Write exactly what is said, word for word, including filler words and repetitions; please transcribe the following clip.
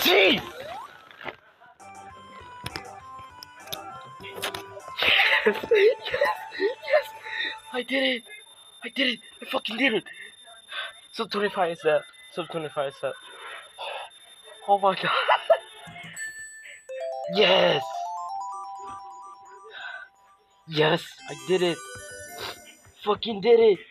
Jeez! Yes! Yes! Yes! I did it! I did it! I fucking did it! Sub twenty-five is that. Sub twenty-five is that. Oh my god! Yes! Yes! I did it! Fucking did it!